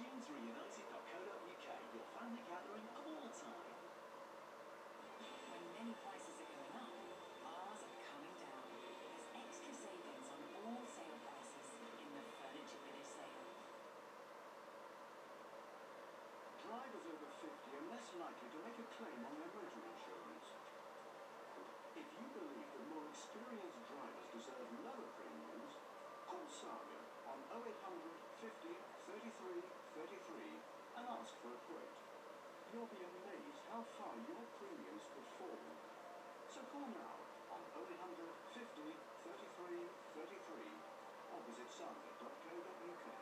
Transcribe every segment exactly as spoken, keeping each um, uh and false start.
tunes reunited dot co dot U K, your family gathering of all time. When many prices are going up, ours are coming down. There's extra savings on all sale prices in the Furniture Village sale. Drivers over fifty are less likely to make a claim on their motor insurance. If you believe that more experienced drivers deserve lower premiums, call Saga on oh eight hundred fifty thirty-three thirty-three and ask for a quote. You'll be amazed how far your premiums could fall. So call now on oh eight hundred fifty thirty-three thirty-three or visit saga dot co dot U K.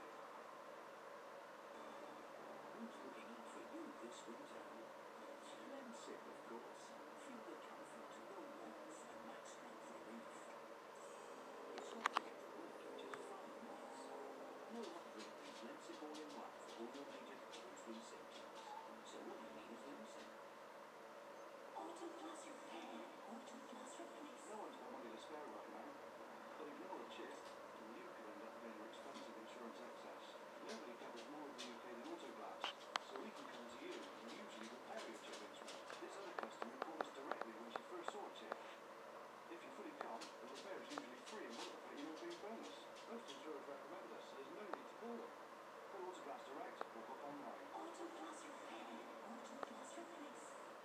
Who's looking out for you this winter? Aggressive, of course. Feel the comfort, the warmth, and maximum relief. It's not to get to work in just five minutes. No one brings Aggressive all in one for all your major cold-free symptoms. So what do you need is losing? Auto Plus Repair, Auto Plus Replace. No one's got money to spare right now. But ignore a chip, and you could end up paying your expensive insurance excess. Nobody covers more of the U K than Autoglass, so we can come to you and usually repair your chip instrument. This other customer called us directly when she first saw a chip. If you fully comp, the repair is usually free and we'll pay you no big bonus. Most insurers recommend us, so there's no need to call them. Call Autoglass direct or book online. Auto Plus Repair, Auto Plus Replace.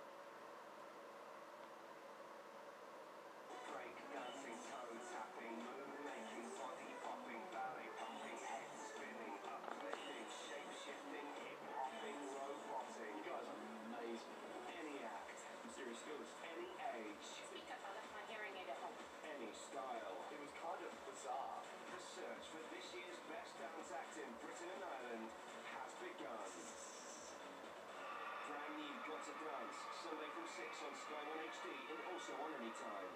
Break dancing, toe tapping, move making, body popping, ballet pumping, head spinning, uplifting, shape shifting, hip hopping, roboting. You guys are amazing. Any act, I'm serious, skills, any age, Speak up, I left my hearing aid at home. any style. It was kind of bizarre. The search for this year's best dance act in Britain and Ireland has begun. Brand new Got to Dance, Sunday from six on Sky one H D and also on Anytime.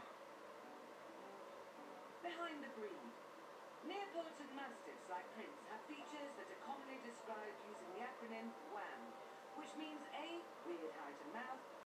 Behind the green. Neapolitan Mastiffs like Prince have features that are commonly described using the acronym WHAM, which means A, weird height and mouth,